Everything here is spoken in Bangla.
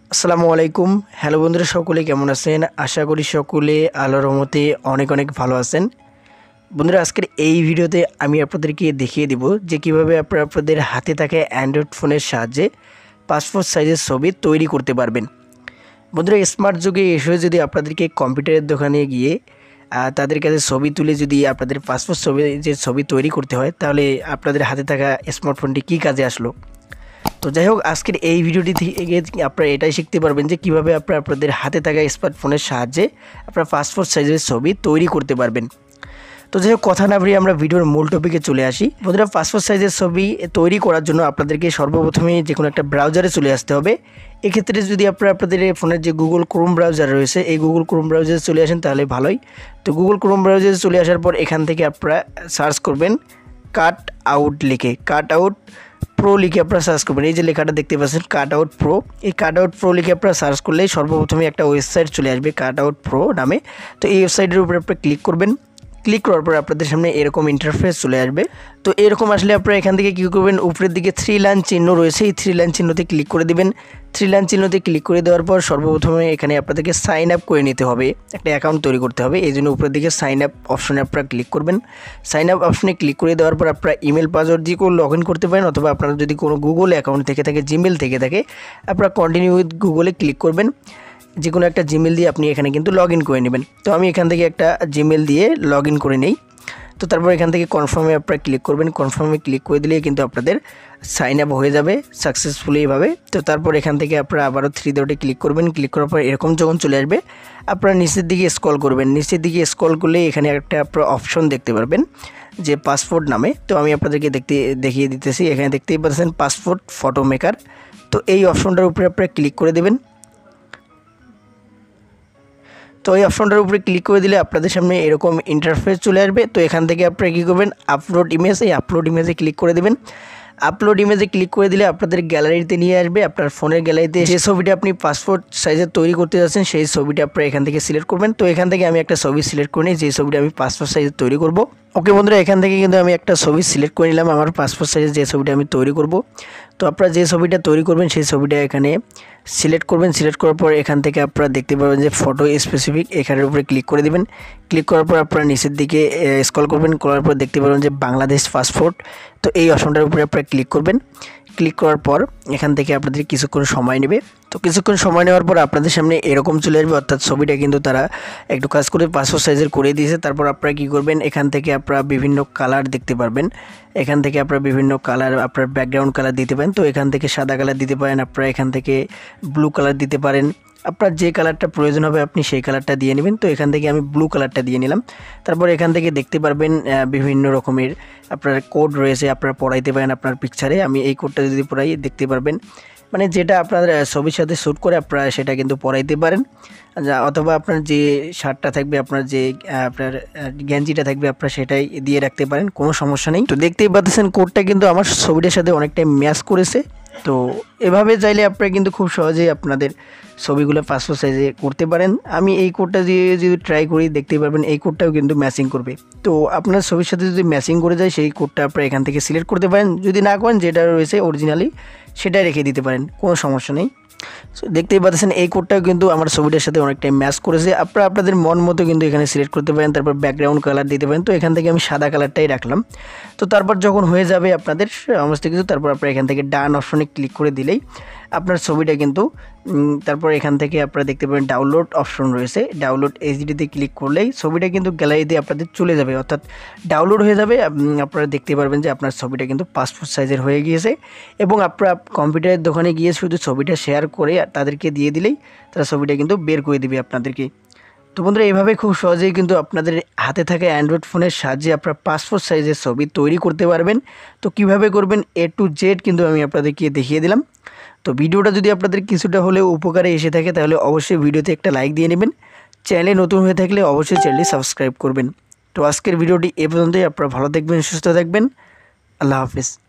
আসসালামু আলাইকুম। হ্যালো বন্ধুরা, সকলে কেমন আছেন? আশা করি সকলে আল্লাহর রহমতে অনেক অনেক ভালো আছেন। বন্ধুরা, আজকের এই ভিডিওতে আমি আপনাদেরকে দেখিয়ে দিব যে কিভাবে আপনারা আপনাদের হাতে থাকা অ্যান্ড্রয়েড ফোনের সাহায্যে পাসপোর্ট সাইজের ছবি তৈরি করতে পারবেন। বন্ধুরা, স্মার্ট যুগে এসে যদি আপনাদেরকে কম্পিউটারের দোকানে গিয়ে তাদের কাছে ছবি তুলে যদি আপনাদের পাসপোর্ট ছবি তৈরি করতে হয়, তাহলে আপনাদের হাতে থাকা স্মার্টফোনটি কী কাজে আসলো? তো যাই হোক, আজকের এই ভিডিওটি থেকে আপনারা এটাই শিখতে পারবেন যে কীভাবে আপনারা আপনাদের হাতে থাকা স্মার্টফোনের সাহায্যে আপনারা পাসপোর্ট সাইজের ছবি তৈরি করতে পারবেন। তো যাই হোক, কথা না বাড়িয়ে আমরা ভিডিওর মূল টপিকে চলে আসি। বন্ধুরা, পাসপোর্ট সাইজের ছবি তৈরি করার জন্য আপনাদেরকে সর্বপ্রথমে যে কোনো একটা ব্রাউজারে চলে আসতে হবে। এক্ষেত্রে যদি আপনারা আপনাদের ফোনের যে গুগল ক্রোম ব্রাউজার রয়েছে, এই গুগল ক্রোম ব্রাউজারে চলে আসেন তাহলে ভালোই। তো গুগল ক্রোম ব্রাউজারে চলে আসার পর এখান থেকে আপনারা সার্চ করবেন কাট আউট লিখে, কাট আউট প্রো লিখে আপনারা সার্চ করবেন। এই যে লেখাটা দেখতে পাচ্ছেন কাট আউট প্রো, এই কাট আউট প্রো লিখে আপনারা সার্চ করলেই সর্বপ্রথমে একটা ওয়েবসাইট চলে আসবে কাট আউট প্রো নামে। তো এই ওয়েবসাইটের উপরে আপনারা ক্লিক করবেন। ক্লিক করার পর আপনাদের সামনে এরকম ইন্টারফেস চলে আসবে। তো এরকম আসলে আপনারা এখান থেকে কী করবেন, উপরের দিকে 3 লাইন চিহ্ন রয়েছে, এই 3 লাইন চিহ্নতে ক্লিক করে দিবেন। 3 লাইন চিহ্নতে ক্লিক করে দেওয়ার পর সর্বপ্রথমে এখানে আপনাদেরকে সাইন আপ করে নিতে হবে, একটা অ্যাকাউন্ট তৈরি করতে হবে। এই জন্য উপরের দিকে সাইন আপ অপশনে আপনারা ক্লিক করবেন। সাইন আপ অপশনে ক্লিক করে দেওয়ার পর আপনারা ইমেল পাসওয়ার্ড দিয়ে লগ ইন করতে পারেন, অথবা আপনারা যদি কোনো গুগল অ্যাকাউন্ট থেকে থাকে, জিমেল থেকে থাকে, আপনারা কন্টিনিউ উইথ গুগলে ক্লিক করবেন। যে কোনো একটা জিমেল দিয়ে আপনি এখানে কিন্তু লগ ইন করে নেবেন। তো আমি এখান থেকে একটা জিমেল দিয়ে লগ ইন করে নেই। তো তারপর এখান থেকে কনফার্মে আপনারা ক্লিক করবেন। কনফার্মে ক্লিক করে দিলেই কিন্তু আপনাদের সাইন আপ হয়ে যাবে সাকসেসফুলি এভাবে। তো তারপর এখান থেকে আপনারা আবারও 3 ডটে ক্লিক করবেন। ক্লিক করার পর এরকম যখন চলে আসবে, আপনারা নিচের দিকে স্ক্রল করবেন। নিচের দিকে স্ক্রল করলে এখানে একটা আপনারা অপশন দেখতে পারবেন যে পাসপোর্ট নামে। তো আমি আপনাদেরকে দেখিয়ে দিতেছি। এখানে দেখতেই পাচ্ছেন পাসপোর্ট ফটো মেকার। তো এই অপশনটার উপরে আপনারা ক্লিক করে দেবেন। তো এই অপশনটার উপরে ক্লিক করে দিলে আপনাদের সামনে এরকম ইন্টারফেস চলে আসবে। তো এখান থেকে আপনারা কী করবেন, আপলোড ইমেজ, এই আপলোড ইমেজে ক্লিক করে দেবেন। আপলোড ইমেজে ক্লিক করে দিলে আপনাদের গ্যালারিতে নিয়ে আসবে। আপনার ফোনের গ্যালারিতে যে ছবিটা আপনি পাসপোর্ট সাইজের তৈরি করতে যাচ্ছেন সেই ছবিটা আপনারা এখান থেকে সিলেক্ট করবেন। তো এখান থেকে আমি একটা ছবি সিলেক্ট করে নিই, যে ছবিটা আমি পাসপোর্ট সাইজে তৈরি করব। ওকে বন্ধুরা, এখান থেকে কিন্তু আমি একটা ছবি সিলেক্ট করে নিলাম আমার পাসপোর্ট সাইজের যে ছবিটা আমি তৈরি করব। তো আপনারা যে ছবিটা তৈরি করবেন সেই ছবিটা এখানে সিলেক্ট করবেন। সিলেক্ট করার পর এখান থেকে আপনারা দেখতে পাবেন যে ফটো স্পেসিফিক, এখানের উপরে ক্লিক করে দিবেন। ক্লিক করার পর আপনারা নিচের দিকে স্ক্রল করবেন। করার পর দেখতে পাবেন যে বাংলাদেশ পাসপোর্ট। তো এই অপশনটার উপরে আপনারা ক্লিক করবেন। ক্লিক করার পর এখান থেকে আপনাদের কিছুক্ষণ সময় নেবে। তো কিছুক্ষণ সময় নেওয়ার পর আপনাদের সামনে এরকম চলে আসবে, অর্থাৎ ছবিটা কিন্তু তারা একটু কাজ করে পাসপোর্ট সাইজের করে দিয়েছে। তারপর আপনারা কী করবেন, এখান থেকে আপনারা বিভিন্ন কালার দেখতে পারবেন। এখান থেকে আপনারা বিভিন্ন কালার, আপনার ব্যাকগ্রাউন্ড কালার দিতে পারেন। তো এখান থেকে সাদা কালার দিতে পারেন, আপনারা এখান থেকে ব্লু কালার দিতে পারেন। আপনার যে কালারটা প্রয়োজন হবে আপনি সেই কালারটা দিয়ে নেবেন। তো এখান থেকে আমি ব্লু কালারটা দিয়ে নিলাম। তারপর এখান থেকে দেখতে পারবেন বিভিন্ন রকমের আপনার কোড রয়েছে, আপনারা পড়াইতে পারেন আপনার পিকচারে। আমি এই কোডটা যদি পড়াই দেখতে পারবেন, মানে যেটা আপনার ছবির সাথে শ্যুট করে আপনারা সেটা কিন্তু পরাইতে পারেন। অথবা আপনার যে শার্টটা থাকবে, আপনার যে আপনার গেঞ্জিটা থাকবে, আপনারা সেটাই দিয়ে রাখতে পারেন, কোনো সমস্যা নেই। তো দেখতেই পাচ্ছেন কোডটা কিন্তু আমার ছবিটার সাথে অনেকটাই ম্যাচ করেছে। তো এভাবে চাইলে আপনারা কিন্তু খুব সহজেই আপনাদের ছবিগুলো পাসপোর্ট সাইজে করতে পারেন। আমি এই কোডটা দিয়ে যদি ট্রাই করি দেখতে পারবেন এই কোডটাও কিন্তু ম্যাচিং করবে। তো আপনার ছবির সাথে যদি ম্যাচিং করে যায় সেই কোডটা আপনারা এখান থেকে সিলেক্ট করতে পারেন। যদি না করেন যেটা রয়েছে অরিজিনালি সেটাই রেখে দিতে পারেন, কোনো সমস্যা নেই। দেখতেই পাচ্ছেন এই কোডটাও কিন্তু আমার ছবিটার সাথে অনেকটাই ম্যাচ করেছে। আপনারা আপনাদের মন মতো কিন্তু এখানে সিলেক্ট করতে পারেন। তারপর ব্যাকগ্রাউন্ড কালার দিতে পারেন। তো এখান থেকে আমি সাদা কালারটাই রাখলাম। তো তারপর যখন হয়ে যাবে আপনাদের সমস্ত কিছু, তারপর আপনারা এখান থেকে ডান অপশনে ক্লিক করে দিলেই আপনার ছবিটা কিন্তু তারপর এখান থেকে আপনারা দেখতে পাবেন ডাউনলোড অপশন রয়েছে। ডাউনলোড এইচডিতে ক্লিক করলেই ছবিটা কিন্তু গ্যালারিতে আপনাদের চলে যাবে, অর্থাৎ ডাউনলোড হয়ে যাবে। আপনারা দেখতে পারবেন যে আপনার ছবিটা কিন্তু পাসপোর্ট সাইজের হয়ে গিয়েছে। এবং আপনারা কম্পিউটারের দোকানে গিয়ে শুধু ছবিটা শেয়ার করে তাদেরকে দিয়ে দিলেই তারা ছবিটা কিন্তু বের করে দেবে আপনাদেরকে। তো বন্ধুরা, এইভাবে খুব সহজেই কিন্তু আপনাদের হাতে থাকা অ্যান্ড্রয়েড ফোনের সাহায্যে আপনারা পাসপোর্ট সাইজের ছবি তৈরি করতে পারবেন। তো কিভাবে করবেন A to Z কিন্তু আমি আপনাদেরকে দেখিয়ে দিলাম। তো ভিডিওটা যদি আপনাদের কিছুটা হলেও উপকারে এসে থাকে তাহলে অবশ্যই ভিডিওতে একটা লাইক দিয়ে নেবেন। চ্যানেলে নতুন হয়ে থাকলে অবশ্যই চ্যানেলটি সাবস্ক্রাইব করবেন। তো আজকের ভিডিওটি এ পর্যন্তই। আপনারা ভালো থাকবেন, সুস্থ থাকবেন। আল্লাহ হাফিজ।